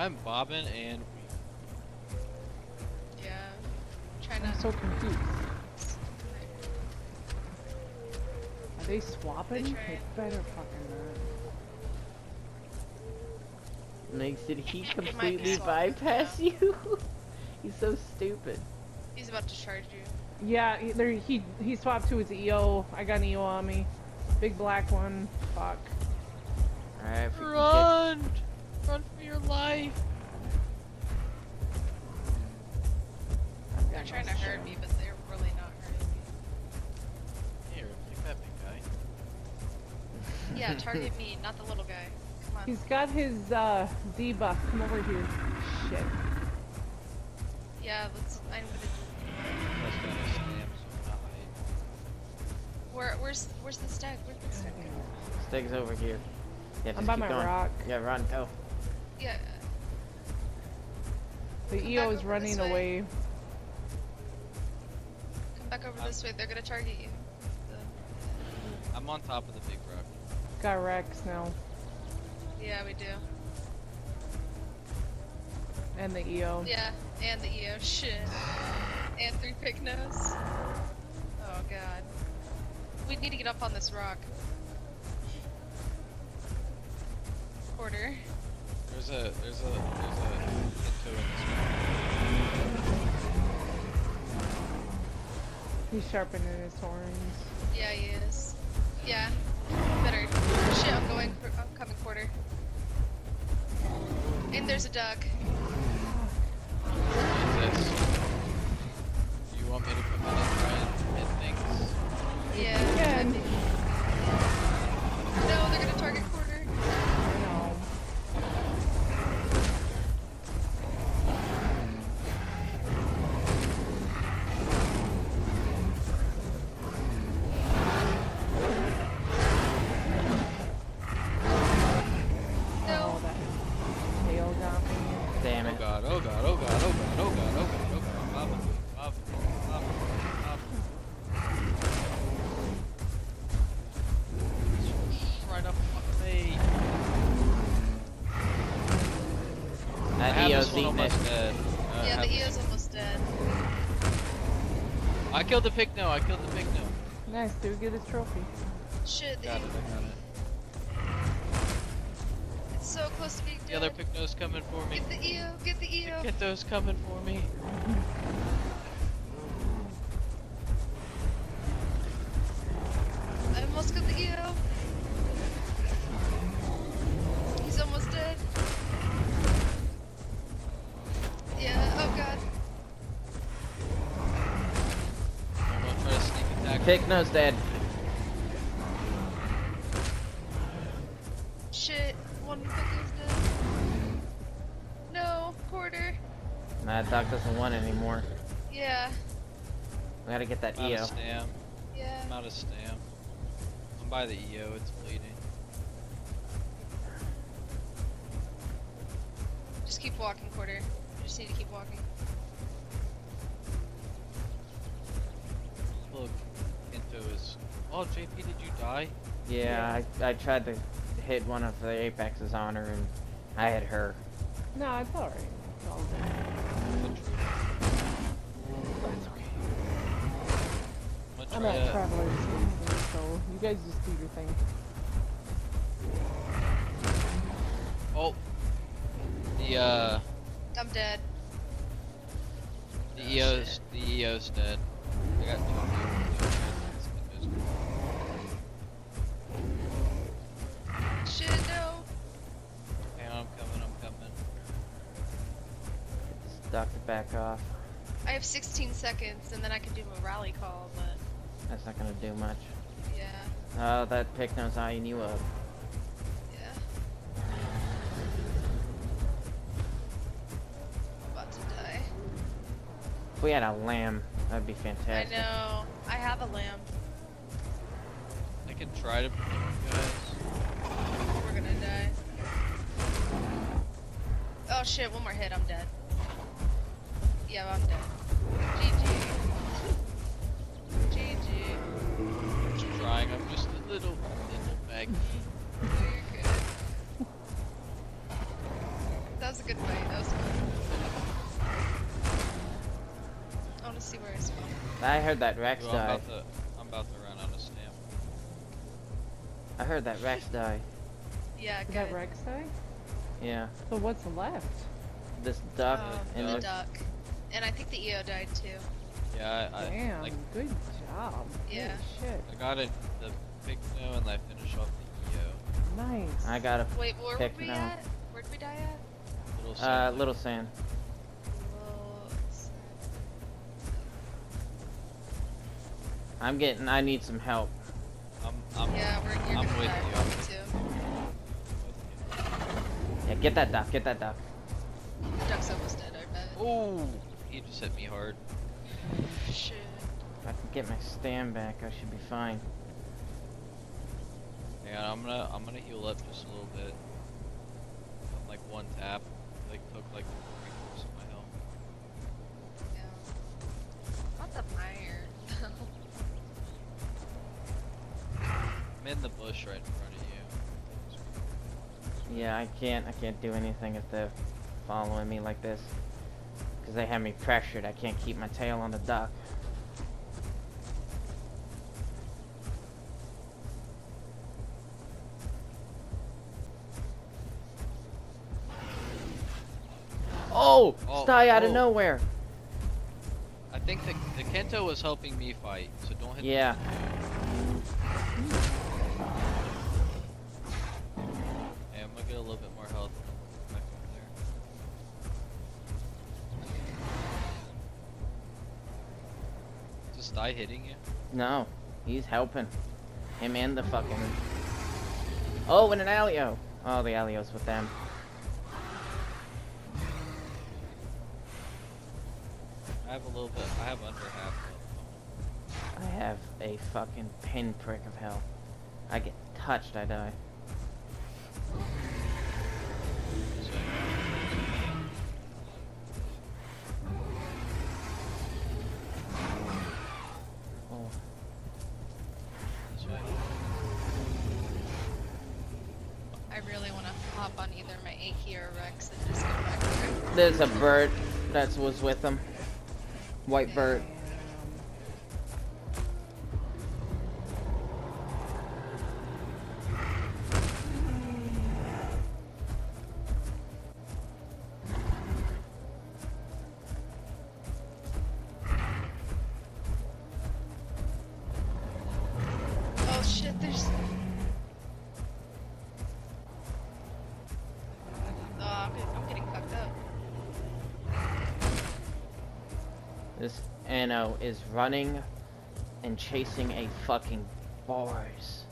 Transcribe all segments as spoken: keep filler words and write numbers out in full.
I'm bobbing and Yeah. Trying I'm to. so confused. Are they swapping? They They, tried. better fucking not. Like, did he It might be completely swapping, bypass yeah. you? He's so stupid. He's about to charge you. Yeah, he, there, he he swapped to his E O. I got an E O on me. Big black one. Fuck. Alright, if we can run, run for your life. They're trying to hurt me, but they're really not hurting me. Here, take that big guy. Yeah, target me, not the little guy. Come on. He's got his uh, debuff. Come over here. Shit. Yeah, let's. I'm gonna. That's gonna slam, so I'm not hiding. Where? Where's? Where's the stag? Where's the stag? get... Steg's over here. Yeah, I'm just by keep my going. rock. Yeah, run, go. Yeah. The Come E O back is over running this way. away. Come back over this way. They're gonna target you. The... I'm on top of the big rock. Got Rex now. Yeah, we do. And the E O. Yeah, and the E O. Shit. And three pick nose. Oh god. We need to get up on this rock. Quarter. There's a, there's a, there's a Pinto in this He's sharpening his horns. Yeah, he is. Yeah. Better. Shit, I'm going. For, I'm coming quarter. And there's a duck. one. Jesus. You want me to come in and try and hit things? Yeah. Yeah. I think- No, they're gonna target quarter. I know. No. Oh, that tail got me. Damn Oh it. god, oh god, oh god, oh god, oh god, oh god, oh god, Bob, Bob, Bob, Bob. Right up my face. I That have E O's this one eating it. almost dead. Uh, I Yeah, have the E this- O's almost dead. I killed the pig no, I killed the pig no. Nice, dude. Get his trophy. Shit, the Got it, I got it. It's so close to being The dead. other pig no's coming for me. Get the E O, get the E O. Get those coming for me. I almost got the E O. He's almost dead. Yeah, oh god. I'm gonna try to sneak attack. Picno's dead. Shit, one picker's dead. No, quarter. That dog doesn't want anymore. Yeah, We gotta get that I'm out E of O. stam. yeah. I'm out of stam. I'm by the E O, it's bleeding. Just keep walking, quarter. You just need to keep walking. Look, Pinto is. Oh, J P, did you die? Yeah, I, I tried to hit one of the apexes on her and I hit her. No, it's alright. It's all good. That's okay. I'm I'm gonna at try to. Traveler's Season, so you guys just do your thing. Oh! The, uh. I'm dead. The E O's. The E O's dead. I got two. Shit, no. Hang on, I'm coming, I'm coming. Stuck to back off. I have sixteen seconds, and then I can do a rally call, but That's not gonna do much. yeah, Oh, that Picno's eyeing you up. yeah. I'm about to die. If we had a lamb, that'd be I fantastic. know. I have a lamb. I can try to protect you guys. We're gonna die. Oh shit, one more hit, I'm dead. Yeah, I'm dead. G G. G G. I'm just trying, I'm just a little, little baggy. You're good. That was a good fight. That was fun. I want to see where I spawn. I heard that Rex Ooh, I'm die. about to, I'm about to run out of stamina. I heard that Rex die. Yeah, Did good. that Rex die? Yeah. So what's left? This duck Um, and the this. duck. And I think the E O died too. Yeah, I, I Damn, like good job. Yeah. Holy shit. I got it the big snow and I finished off the E Nice. I got a Wait, where Pick were we now. at? Where'd we die at? O. Little uh sand. little sand. Little... I'm getting. I need some help. I'm, I'm, Yeah, we're, you're I'm gonna with die you. probably too. Yeah, get that duck. Get that duck. The duck's almost dead, I bet. Oh, he just hit me hard. Shit. If I can get my stand back, I should be fine. Hang on, I'm gonna, I'm gonna heal up just a little bit. On, like one tap, like took like three quarters of my health. Yeah. What's up, iron? I'm in the bush right in front of you. Yeah, I can't. I can't do anything if they're following me like this. Because they have me pressured. I can't keep my tail on the duck. Oh! Oh, Sty out of oh. nowhere! I think the, the Kento was helping me fight, so don't hit Yeah. the Hey, I'm gonna get a little bit more health back up there. Is this die hitting you? No. He's helping. Him and the fucking... Oh, and an Alio! Oh, the Alio's with them. I have a little bit, I have under half health. I have a fucking pinprick of hell. I get touched, I die. So, Oh. this way. I really want to hop on either my A K or Rex and just go back there. There's a bird that was with them. White bird. Oh shit, there's... Oh, I'm getting, I'm getting fucked up. This Anno is running and chasing a fucking bars.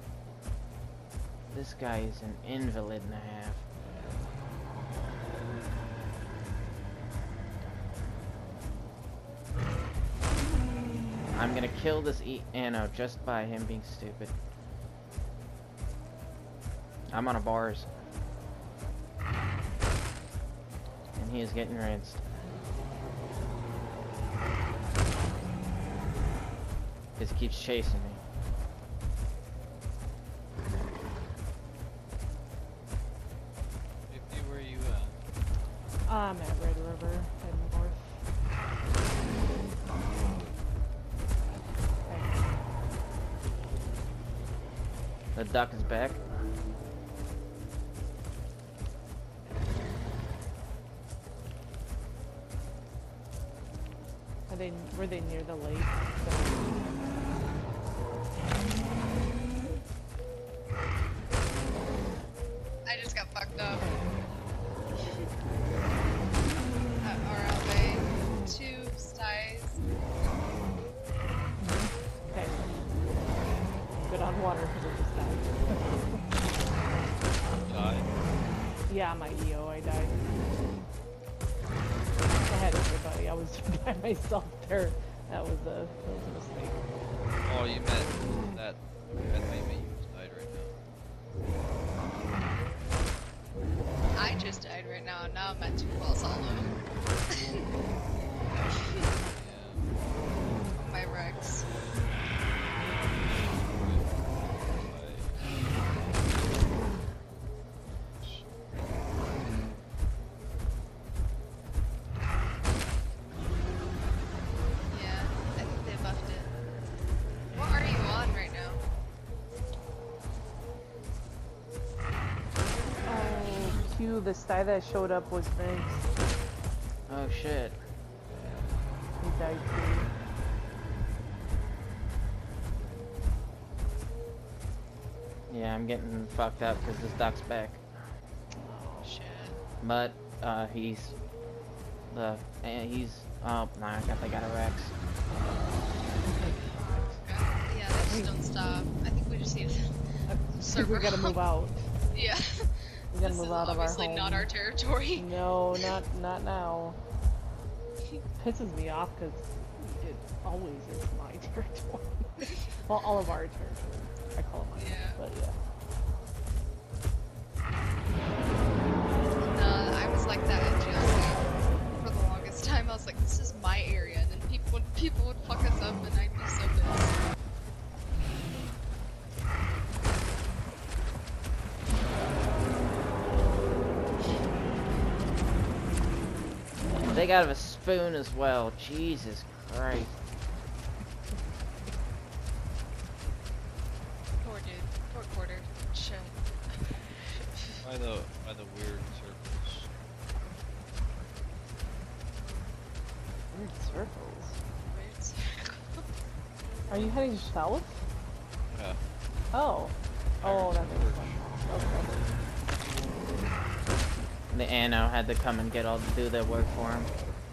This guy is an invalid and a half. I'm gonna kill this e Anno just by him being stupid. I'm on a bars. And he is getting rinsed. This keeps chasing me. fifty, where are you at? I'm at Red River, heading north. The duck is back. Are they, were they near the lake? I just got fucked up. At R L A, two styes. Okay. Good on water because it just died. Die. Yeah, my E O, I died. I had everybody. I was by myself there. That was a, that was a mistake. Oh, you meant that, that made me just died right now. I just died right now, and now I'm at two balls hollow. Yeah. My Rex. too. The sty that showed up was Vince. Oh shit. He died too. Yeah, I'm getting fucked up because this duck's back. Shit. But, uh, he's... The... eh, he's... Oh, nah, I got, they got a Rex. Yeah, they just don't stop. I think we just need to I think server we gotta move out. Yeah. We gotta This move is out of our obviously home. not our territory. No, not not now. Pisses me off because it always is my territory. Well, all of our territory. I call it mine, Yeah. but yeah. Uh, I was like that in G L C for the longest time. I was like, this is my area, and then people would, people would fuck us up, and I'd be so pissed. They got a spoon as well. Jesus Christ. Poor dude. Poor quarter. Shit. By the by the weird circles. Weird circles. Weird circle. Are you heading south? Yeah. Oh. Oh, that makes sense. Okay. The Anno had to come and get all do their work for him.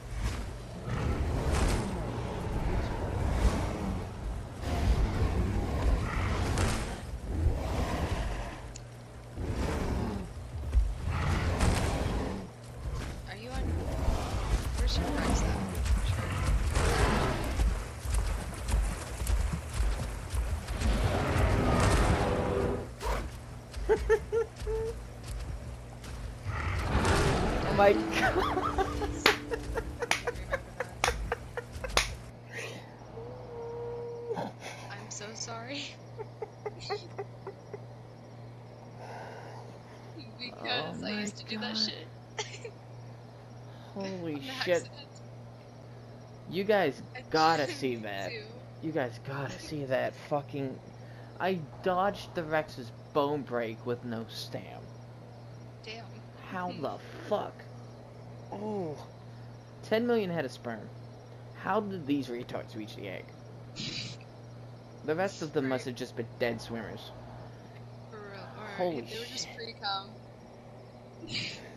Are you on? Where's your price at? Oh my god. I'm so sorry. Because Oh I my used to do that God. shit. Holy On shit. accident. You guys I gotta didn't see mean that. to. You guys gotta see that fucking... I dodged the Rex's bone break with no stam. Damn. How the fuck? Oh. ten million head of sperm. How did these retards reach the egg? The rest of them must have just been dead swimmers. For real. Alright, Holy they were just shit. pre-cum.